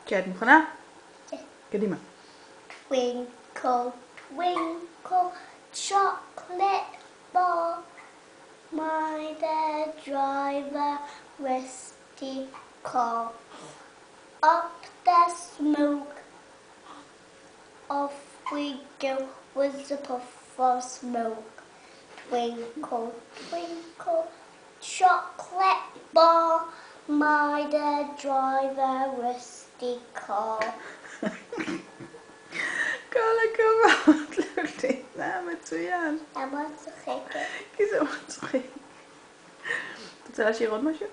כן, את מוכנה? כן. קדימה. Twinkle, twinkle, chocolate bar. My dear driver, rusty car. Up the smoke, off we go with the puff of smoke. Twinkle, twinkle, chocolate bar. My dear driver, rusty car. כל הכבוד, לולי, זה היה מצוין. למה את צוחקת? כי זה מצחיק. את רוצה לשיר עוד משהו?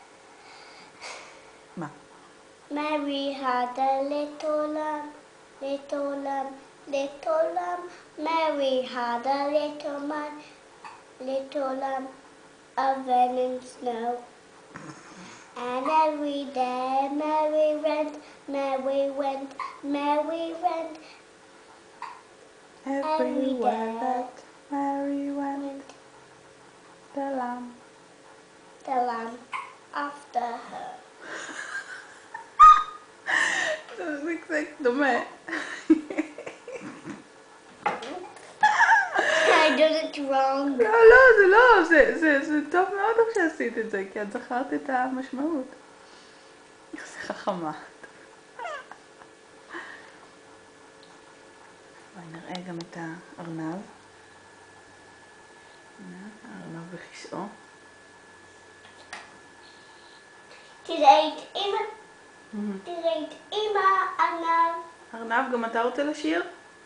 מה? Mary had a little lamb, little lamb, little lamb. Mary had a little man, little lamb, a in snow. And every day Mary went, Mary went, Mary went. Everywhere that Mary went, the lamb. The lamb after her. זה קצת דומה. I did it wrong. לא, זה טוב מאוד איך שעשית את זה, כי את זכרת את המשמעות. זה חכמה. בואי נראה גם את הארנב. הארנב בכיסאו. תראה את אמא ארנב. ארנב, גם אתה רוצה לשיר?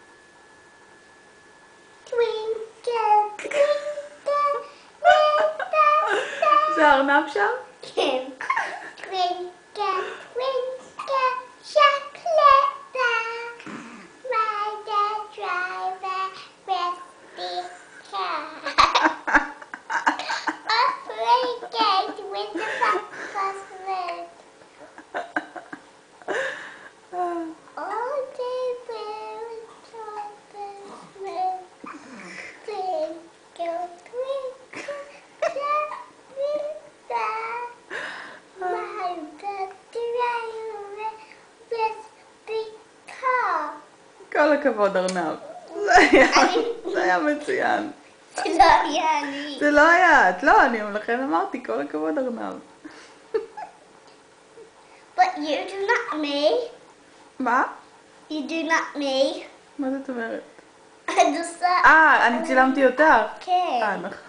Twinkle, twinkle, little star. זה הארנב שם? כן. Twinkle, twinkle, chocolate bar. My dear driver, rusty car. Off we go with the breakfast food. All day we're chocolate milk. Twinkle, twinkle, chocolate star. My dear driver, rusty car. כל הכבוד ארנב. זה היה מצוין. זה לא היה לי. זה לא היה את, לא, לכן אמרתי כל הכבוד ארנב. But you do not me. מה? You do not me. מה זאת אומרת? אני עושה... אני צילמתי אותך. כן. נכון.